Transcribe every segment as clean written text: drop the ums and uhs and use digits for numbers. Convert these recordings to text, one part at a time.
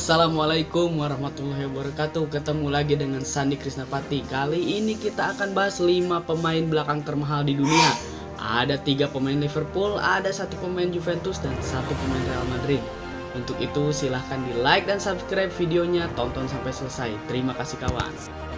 Assalamualaikum warahmatullahi wabarakatuh. Ketemu lagi dengan Sandi Krisnapati. Kali ini kita akan bahas 5 pemain belakang termahal di dunia. Ada 3 pemain Liverpool, ada 1 pemain Juventus, dan 1 pemain Real Madrid. Untuk itu silahkan di like dan subscribe videonya, tonton sampai selesai. Terima kasih kawan.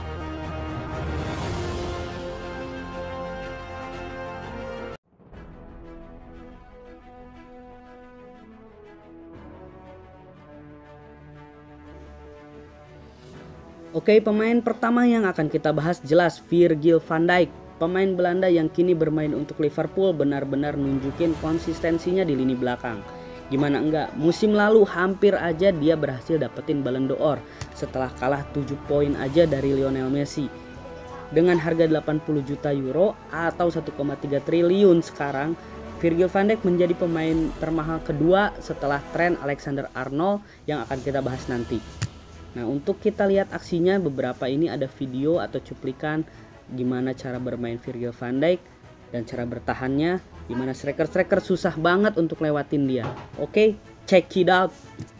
Oke, pemain pertama yang akan kita bahas jelas Virgil van Dijk. Pemain Belanda yang kini bermain untuk Liverpool benar-benar nunjukin konsistensinya di lini belakang. Gimana enggak, musim lalu hampir aja dia berhasil dapetin Ballon d'Or setelah kalah 7 poin aja dari Lionel Messi. Dengan harga 80 juta euro atau 1,3 triliun sekarang, Virgil van Dijk menjadi pemain termahal kedua setelah Trent Alexander-Arnold yang akan kita bahas nanti. Nah, untuk kita lihat aksinya, beberapa ini ada video atau cuplikan gimana cara bermain Virgil van Dijk dan cara bertahannya, gimana striker-striker susah banget untuk lewatin dia. Oke, check it out.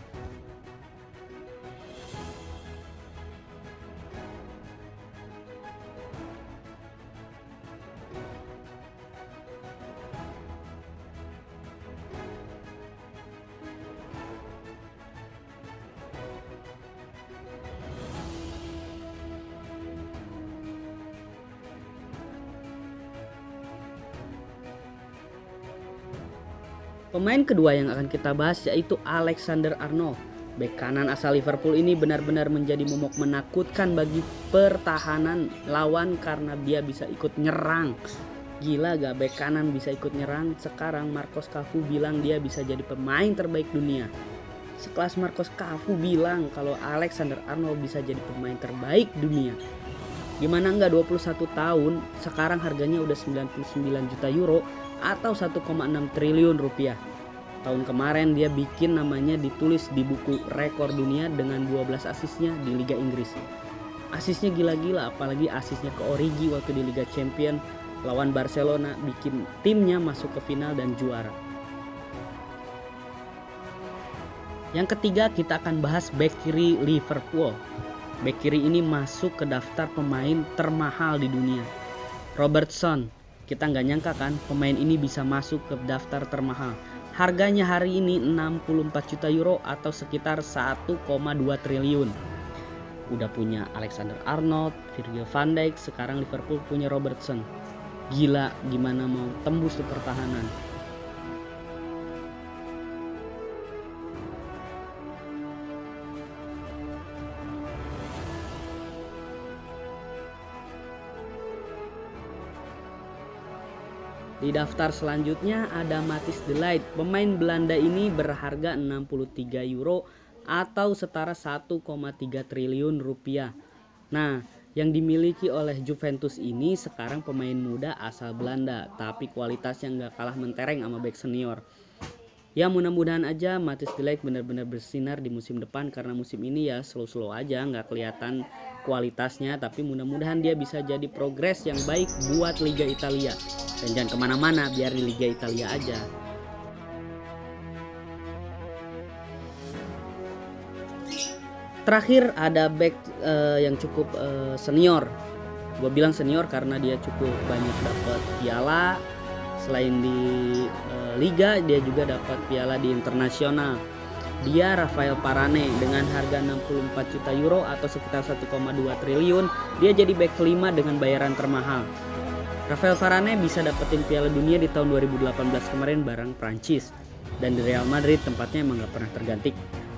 Pemain kedua yang akan kita bahas yaitu Alexander-Arnold. Bek kanan asal Liverpool ini benar-benar menjadi momok menakutkan bagi pertahanan lawan karena dia bisa ikut nyerang. Gila gak, bek kanan bisa ikut nyerang? Sekarang Marcos Cafu bilang dia bisa jadi pemain terbaik dunia. Sekelas Marcos Cafu bilang kalau Alexander-Arnold bisa jadi pemain terbaik dunia. Gimana enggak, 21 tahun, sekarang harganya udah 99 juta euro atau 1,6 triliun rupiah. Tahun kemarin dia bikin namanya ditulis di buku rekor dunia dengan 12 asisnya di Liga Inggris. Asisnya gila-gila, apalagi asisnya ke Origi waktu di Liga Champion lawan Barcelona, bikin timnya masuk ke final dan juara. Yang ketiga kita akan bahas bek kiri Liverpool. Bek kiri ini masuk ke daftar pemain termahal di dunia. Robertson. Kita nggak nyangka kan pemain ini bisa masuk ke daftar termahal. Harganya hari ini 64 juta euro atau sekitar 1,2 triliun. Udah punya Alexander-Arnold, Virgil van Dijk, sekarang Liverpool punya Robertson. Gila, gimana mau tembus di pertahanan. Di daftar selanjutnya ada Matthijs de Ligt. Pemain Belanda ini berharga 63 euro atau setara 1,3 triliun rupiah. Nah, yang dimiliki oleh Juventus ini sekarang pemain muda asal Belanda, tapi kualitasnya nggak kalah mentereng sama bek senior. Ya mudah-mudahan aja Matthijs de Ligt benar-benar bersinar di musim depan, karena musim ini ya slow-slow aja, nggak kelihatan kualitasnya, tapi mudah-mudahan dia bisa jadi progres yang baik buat Liga Italia. Dan jangan kemana-mana, biar di Liga Italia aja. Terakhir ada back yang cukup senior. Gue bilang senior karena dia cukup banyak dapat piala. Selain di Liga, dia juga dapat piala di internasional. Dia Rafael Varane dengan harga 64 juta euro atau sekitar 1,2 triliun. Dia jadi back kelima dengan bayaran termahal. Rafael Varane bisa dapetin Piala Dunia di tahun 2018 kemarin bareng Prancis. Dan di Real Madrid tempatnya emang gak pernah tergantikan.